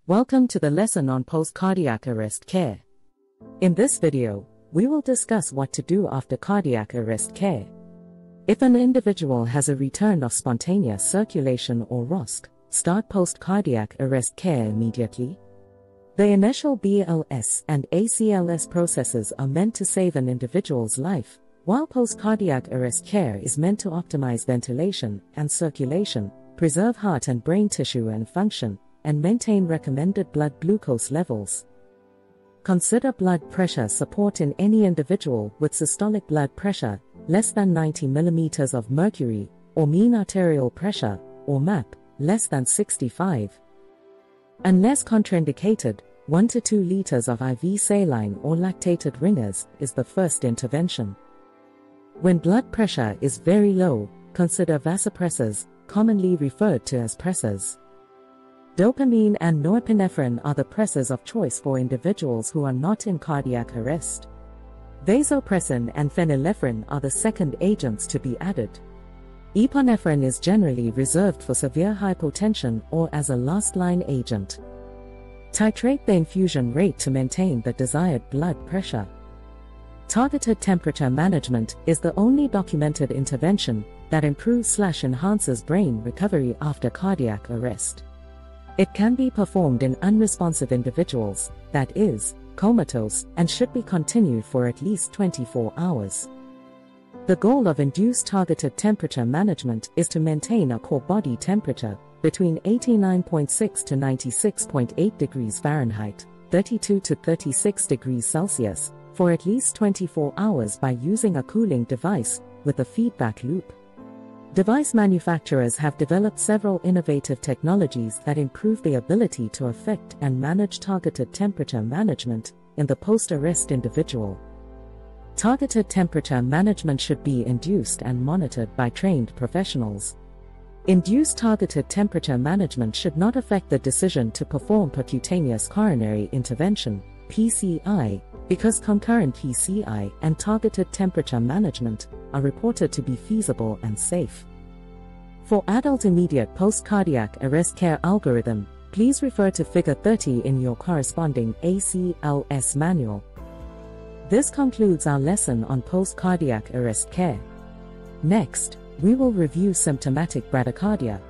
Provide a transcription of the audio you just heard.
Welcome to the lesson on post-cardiac arrest care. In this video, we will discuss what to do after cardiac arrest care. If an individual has a return of spontaneous circulation or ROSC, start post-cardiac arrest care immediately. The initial BLS and ACLS processes are meant to save an individual's life, while post-cardiac arrest care is meant to optimize ventilation and circulation, preserve heart and brain tissue and function, and maintain recommended blood glucose levels. Consider blood pressure support in any individual with systolic blood pressure less than 90 mm of mercury, or mean arterial pressure, or MAP, less than 65. Unless contraindicated, 1 to 2 liters of IV saline or lactated ringers is the first intervention. When blood pressure is very low, consider vasopressors, commonly referred to as pressors. Dopamine and norepinephrine are the pressors of choice for individuals who are not in cardiac arrest. Vasopressin and phenylephrine are the second agents to be added. Epinephrine is generally reserved for severe hypotension or as a last-line agent. Titrate the infusion rate to maintain the desired blood pressure. Targeted temperature management is the only documented intervention that improves/enhances brain recovery after cardiac arrest. It can be performed in unresponsive individuals, that is, comatose, and should be continued for at least 24 hours. The goal of induced targeted temperature management is to maintain a core body temperature between 89.6 to 96.8 degrees Fahrenheit, 32 to 36 degrees Celsius, for at least 24 hours by using a cooling device with a feedback loop. Device manufacturers have developed several innovative technologies that improve the ability to affect and manage targeted temperature management in the post-arrest individual. Targeted temperature management should be induced and monitored by trained professionals. Induced targeted temperature management should not affect the decision to perform percutaneous coronary intervention, PCI, because concurrent PCI and targeted temperature management are reported to be feasible and safe. For adult immediate post-cardiac arrest care algorithm, please refer to Figure 30 in your corresponding ACLS manual. This concludes our lesson on post-cardiac arrest care. Next, we will review symptomatic bradycardia,